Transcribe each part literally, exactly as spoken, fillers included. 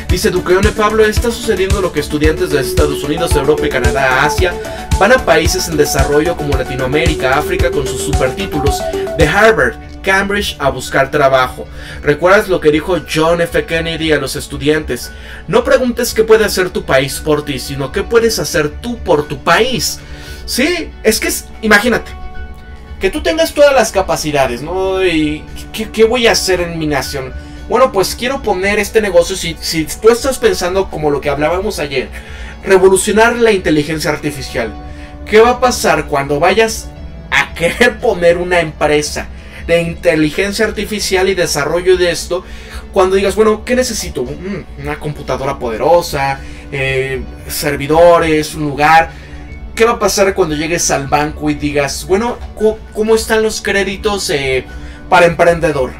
Dice Duqueone Pablo, está sucediendo lo que estudiantes de Estados Unidos, Europa y Canadá, Asia, van a países en desarrollo como Latinoamérica, África con sus supertítulos de Harvard, Cambridge a buscar trabajo. ¿Recuerdas lo que dijo John F. Kennedy a los estudiantes? No preguntes qué puede hacer tu país por ti, sino qué puedes hacer tú por tu país. Sí, es que es, imagínate, que tú tengas todas las capacidades, ¿no? Y ¿qué, qué voy a hacer en mi nación? Bueno, pues quiero poner este negocio, si, si tú estás pensando como lo que hablábamos ayer, revolucionar la inteligencia artificial. ¿Qué va a pasar cuando vayas a querer poner una empresa de inteligencia artificial y desarrollo de esto? Cuando digas, bueno, ¿qué necesito? Una computadora poderosa, eh, servidores, un lugar. ¿Qué va a pasar cuando llegues al banco y digas, bueno, ¿cómo están los créditos eh, para emprendedor?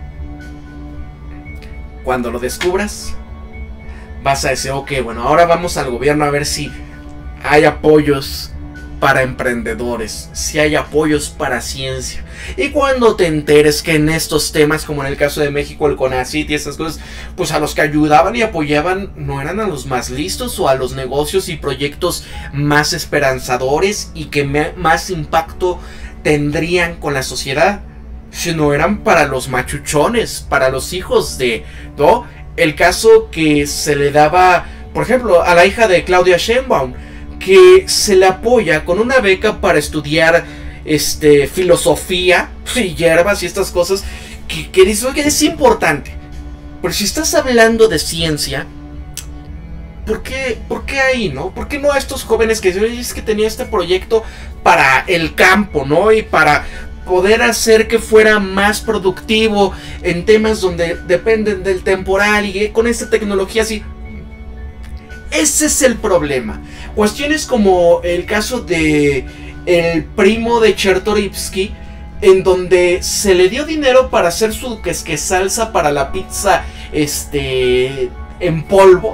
Cuando lo descubras, vas a decir, ok, bueno, ahora vamos al gobierno a ver si hay apoyos para emprendedores, si hay apoyos para ciencia. Y cuando te enteres que en estos temas, como en el caso de México, el CONACYT y esas cosas, pues a los que ayudaban y apoyaban no eran a los más listos o a los negocios y proyectos más esperanzadores y que me, más impacto tendrían con la sociedad, sino eran para los machuchones, para los hijos de, ¿no? El caso que se le daba, por ejemplo, a la hija de Claudia Sheinbaum, que se le apoya con una beca para estudiar este, filosofía y hierbas y estas cosas, que, que dice que es importante. Pero si estás hablando de ciencia, ¿por qué, ¿por qué ahí, no? ¿Por qué no a estos jóvenes que dicen, es que tenía este proyecto para el campo, ¿no? Y para poder hacer que fuera más productivo en temas donde dependen del temporal y con esta tecnología así. Ese es el problema. Cuestiones como el caso de el primo de Chertorivsky, en donde se le dio dinero para hacer su que es que salsa para la pizza este en polvo.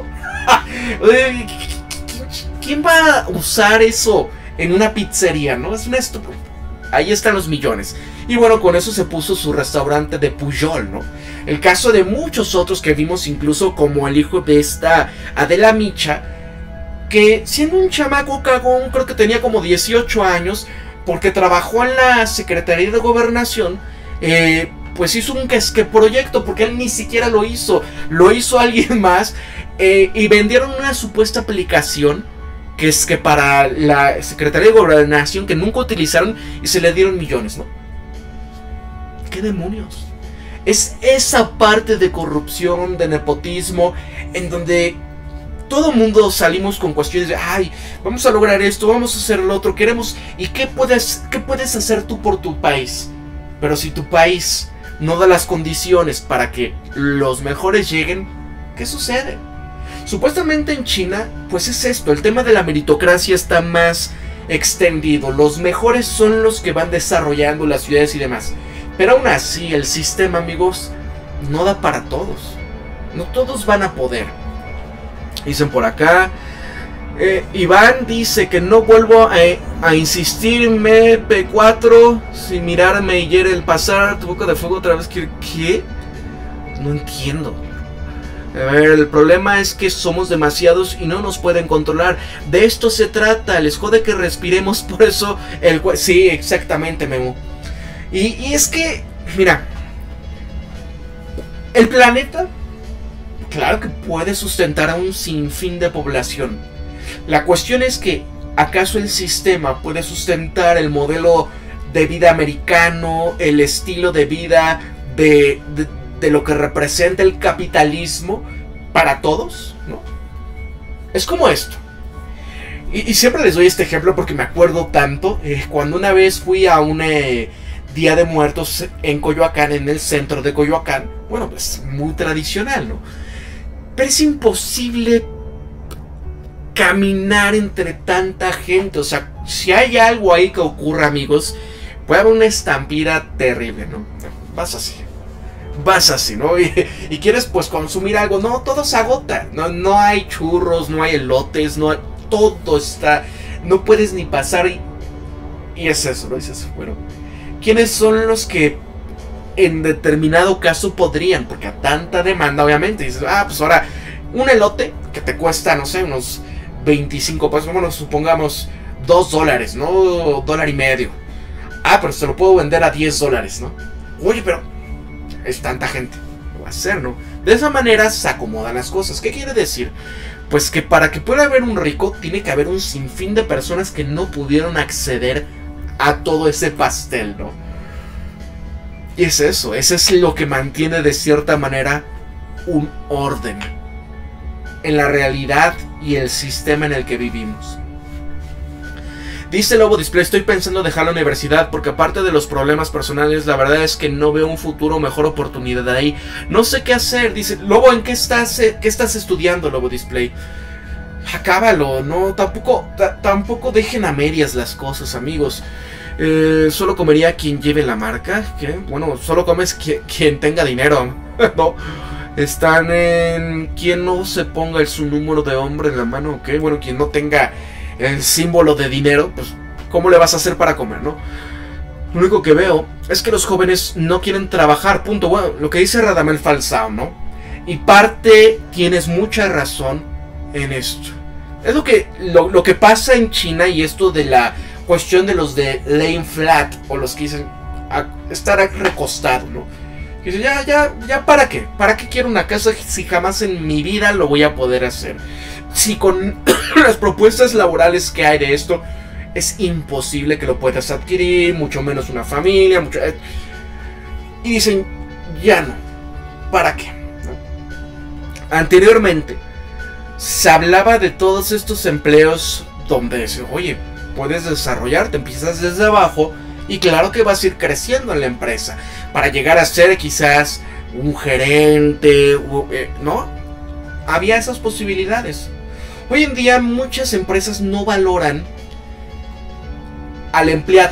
¿Quién va a usar eso en una pizzería, no? Es una estupidez. Ahí están los millones. Y bueno, con eso se puso su restaurante de Pujol, ¿no? El caso de muchos otros que vimos, incluso como el hijo de esta Adela Micha, que siendo un chamaco cagón, creo que tenía como dieciocho años, porque trabajó en la Secretaría de Gobernación, eh, pues hizo un que, que proyecto, porque él ni siquiera lo hizo, lo hizo alguien más, eh, y vendieron una supuesta aplicación que es que para la Secretaría de Gobernación, que nunca utilizaron y se le dieron millones, ¿no? ¿Qué demonios? Es esa parte de corrupción, de nepotismo, en donde todo mundo salimos con cuestiones de, ay, vamos a lograr esto, vamos a hacer lo otro, queremos, ¿y qué puedes, qué puedes hacer tú por tu país? Pero si tu país no da las condiciones para que los mejores lleguen, ¿qué sucede? Supuestamente en China, pues es esto, el tema de la meritocracia está más extendido, los mejores son los que van desarrollando las ciudades y demás, pero aún así el sistema, amigos, no da para todos, no todos van a poder. Dicen por acá, eh, Iván dice que no vuelvo a, a insistirme, P cuatro, sin mirarme y hiere el pasar, tu boca de fuego otra vez, ¿qué? ¿Qué? No entiendo. A ver, el problema es que somos demasiados y no nos pueden controlar. De esto se trata, les jode que respiremos, por eso el... Sí, exactamente, Memo. Y, y es que, mira, el planeta, claro que puede sustentar a un sinfín de población. La cuestión es que, ¿acaso el sistema puede sustentar el modelo de vida americano, el estilo de vida de... de de lo que representa el capitalismo para todos, ¿no? Es como esto. Y, y siempre les doy este ejemplo porque me acuerdo tanto. Eh, cuando una vez fui a un eh, Día de Muertos en Coyoacán, en el centro de Coyoacán. Bueno, pues muy tradicional, ¿no? Pero es imposible caminar entre tanta gente. O sea, si hay algo ahí que ocurra, amigos, puede haber una estampida terrible, ¿no? Vas así. Vas así, ¿no? Y, y quieres pues consumir algo, no, todo se agota, no, no hay churros, no hay elotes, no hay, todo está, no puedes ni pasar y, y es eso, ¿no? Dices, bueno, ¿quiénes son los que en determinado caso podrían? Porque a tanta demanda, obviamente, dices, ah, pues ahora Un elote que te cuesta, no sé, unos veinticinco pesos, bueno, supongamos dos dólares, ¿no? Dólar y medio. Ah, pero se lo puedo vender a diez dólares, ¿no? Oye, pero es tanta gente. Lo va a hacer, ¿no? De esa manera se acomodan las cosas. ¿Qué quiere decir? Pues que para que pueda haber un rico, tiene que haber un sinfín de personas que no pudieron acceder a todo ese pastel, ¿no? Y es eso, eso es lo que mantiene de cierta manera un orden en la realidad y el sistema en el que vivimos. Dice Lobo Display, estoy pensando dejar la universidad porque aparte de los problemas personales, la verdad es que no veo un futuro o mejor oportunidad ahí. No sé qué hacer. Dice, Lobo, ¿en qué estás, eh, qué estás estudiando, Lobo Display? Acábalo, no, tampoco, tampoco dejen a medias las cosas, amigos. Eh, solo comería quien lleve la marca. ¿Qué? Bueno, solo comes quien, quien tenga dinero. No. Están en quien no se ponga el, su número de hombre en la mano, ¿ok? Bueno, quien no tenga el símbolo de dinero, pues ¿cómo le vas a hacer para comer, no? Lo único que veo es que los jóvenes no quieren trabajar, punto. Bueno, lo que dice Radamel Falsao, ¿no? Y parte, tienes mucha razón en esto. Es lo que, lo, lo que pasa en China y esto de la cuestión de los de laying flat, o los que dicen a, estar recostado, ¿no? Y dice, ya, ya, ya, ¿para qué? ¿Para qué quiero una casa si jamás en mi vida lo voy a poder hacer? Si con las propuestas laborales que hay de esto, es imposible que lo puedas adquirir, mucho menos una familia, mucho... Y dicen, ya no, ¿para qué? ¿No? Anteriormente, se hablaba de todos estos empleos donde, oye, puedes desarrollarte, empiezas desde abajo y claro que vas a ir creciendo en la empresa para llegar a ser quizás un gerente, ¿no? Había esas posibilidades. Hoy en día muchas empresas no valoran al empleado.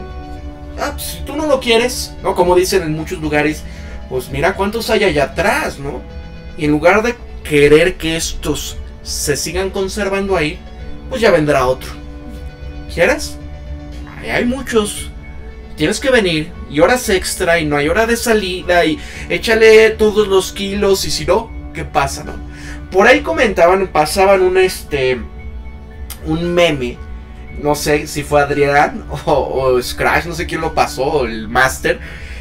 Ah, pues, si tú no lo quieres, ¿no? Como dicen en muchos lugares, pues mira cuántos hay allá atrás, ¿no? Y en lugar de querer que estos se sigan conservando ahí, pues ya vendrá otro. ¿Quieres? Ahí hay muchos. Tienes que venir, y horas extra, y no hay hora de salida, y échale todos los kilos, y si no, ¿qué pasa, no? Por ahí comentaban, pasaban un este un meme, no sé si fue Adrián o, o Scratch, no sé quién lo pasó, el Master,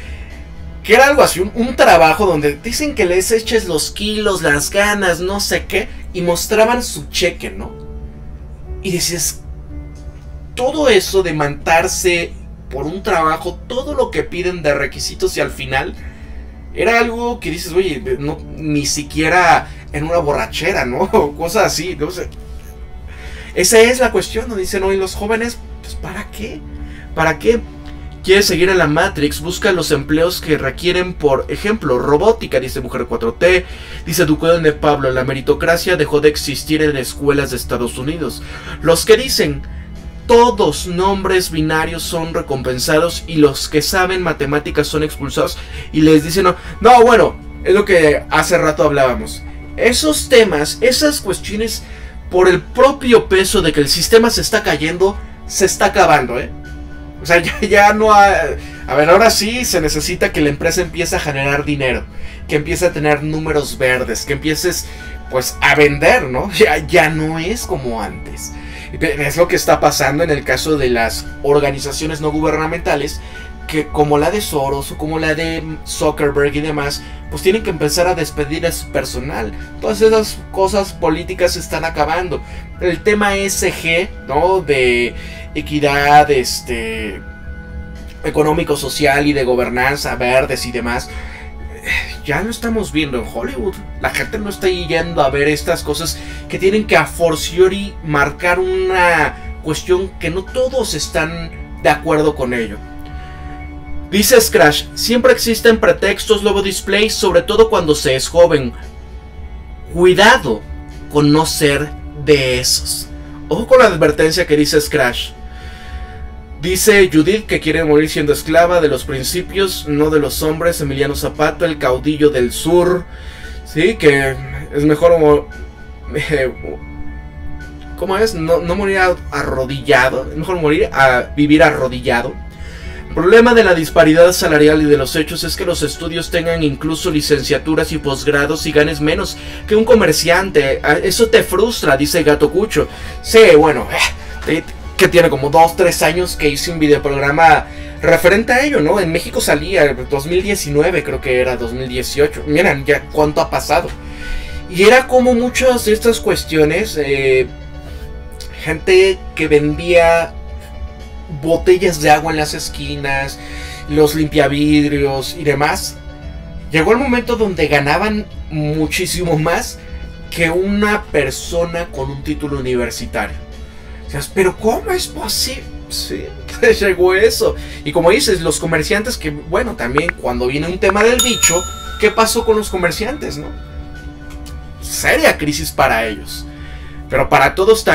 que era algo así, un, un trabajo donde dicen que les eches los kilos, las ganas, no sé qué, y mostraban su cheque, ¿no? Y decías, todo eso de mandarse por un trabajo, todo lo que piden de requisitos y al final era algo que dices, oye, no, ni siquiera en una borrachera, ¿no? Cosas así, no sé. Esa es la cuestión, ¿no? Dicen hoy los jóvenes, pues ¿para qué? ¿Para qué? ¿Quieres seguir en la Matrix? Busca los empleos que requieren, por ejemplo, robótica, dice Mujer cuatro T, dice Ducodón de Pablo, la meritocracia dejó de existir en escuelas de Estados Unidos. Los que dicen todos nombres binarios son recompensados y los que saben matemáticas son expulsados y les dicen no, no, bueno, es lo que hace rato hablábamos. Esos temas, esas cuestiones, por el propio peso de que el sistema se está cayendo, se está acabando, ¿eh? O sea, ya, ya no hay... A ver, ahora sí se necesita que la empresa empiece a generar dinero, que empiece a tener números verdes, que empieces, pues, a vender, ¿no? Ya, ya no es como antes. Es lo que está pasando en el caso de las organizaciones no gubernamentales, que como la de Soros o como la de Zuckerberg y demás, pues tienen que empezar a despedir a su personal. Todas esas cosas políticas se están acabando. El tema E S G, ¿no? De equidad, este, económico, social y de gobernanza, verdes y demás, ya lo estamos viendo en Hollywood. La gente no está yendo a ver estas cosas que tienen que a forciori marcar una cuestión que no todos están de acuerdo con ello. Dice Scratch, siempre existen pretextos, Lobo Display, sobre todo cuando se es joven. Cuidado con no ser de esos. Ojo con la advertencia que dice Scratch. Dice Judith que quiere morir siendo esclava de los principios, no de los hombres. Emiliano Zapata, el caudillo del sur. Sí, que es mejor... Eh, ¿Cómo es? No, no morir arrodillado. Es mejor morir a vivir arrodillado. El problema de la disparidad salarial y de los hechos es que los estudios tengan incluso licenciaturas y posgrados y ganes menos que un comerciante. Eso te frustra, dice Gato Cucho. Sí, bueno, que tiene como dos, tres años que hice un videoprograma referente a ello, ¿no? En México salía, dos mil diecinueve creo que era, dos mil dieciocho. Miren ya cuánto ha pasado. Y era como muchas de estas cuestiones, eh, gente que vendía botellas de agua en las esquinas, los limpiavidrios y demás. Llegó el momento donde ganaban muchísimo más que una persona con un título universitario. O sea, pero ¿cómo es posible? Sí, llegó eso. Y como dices, los comerciantes que, bueno, también cuando viene un tema del bicho, ¿qué pasó con los comerciantes, no? Seria crisis para ellos. Pero para todos también.